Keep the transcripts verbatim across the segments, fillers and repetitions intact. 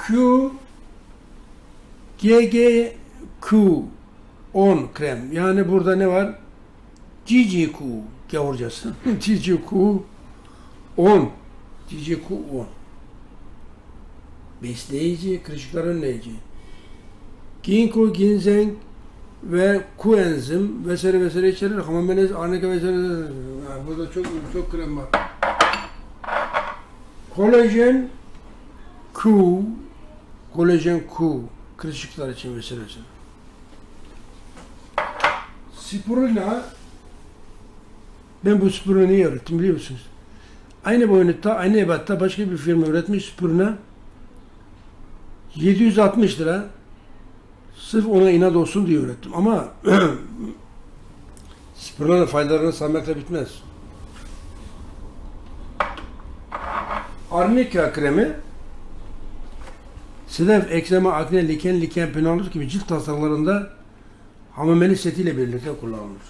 Q G G Q on krem. Yani burada ne var? G G Q gavurcası. G G Q on. G G Q on. Besleyici, kırışıklar önleyici. Ginkgo, ginseng ve koenzim vesaire vesaire içerir. Hamamelez, arnika vesaire. Yani burada çok çok krem var. Kolajen Q, kolajen Q, kırışıklar için vesaire vesaire. Spirulina, ben bu spirulina niye öğrettim biliyor musunuz? Aynı boyutta, aynı ebatta başka bir firma üretmiş spirulina. yedi yüz altmış lira. Sırf ona inat olsun diye ürettim. Ama spirulina faydalarını saymakla bitmez. Arnika kremi sedef, eksema, akne, liken, liken, penalur gibi cilt hastalıklarında hamameli setiyle birlikte kullanılır.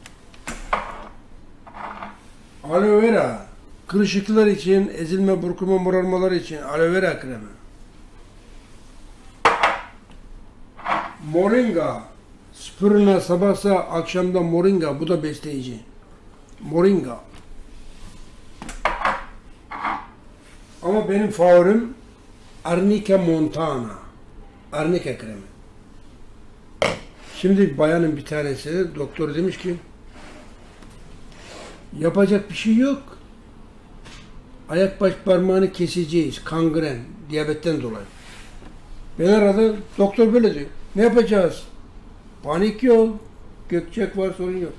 Aloe vera, kırışıklıklar için, ezilme, burkulma, morarmalar için aloe vera kremi. Moringa, spirulina sabahsa akşamda moringa, bu da besleyici. Moringa. Ama benim favorim Arnica montana. Arnica kremi. Şimdi bayanın bir tanesi, doktor demiş ki yapacak bir şey yok. Ayak baş parmağını keseceğiz. Kangren, diyabetten dolayı. Ben aradı, doktor böyle diyor. Ne yapacağız? Panik yok. Gökçek var, sorun yok.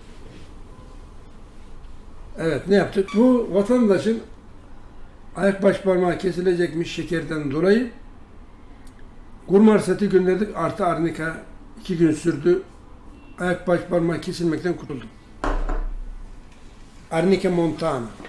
Evet, ne yaptık? Bu vatandaşın ayak baş parmağı kesilecekmiş şekerden dolayı Gurmar seti gönderdik. Artı arnika iki gün sürdü. Ayak baş parmağı kesilmekten kurtuldum. Arnica montana.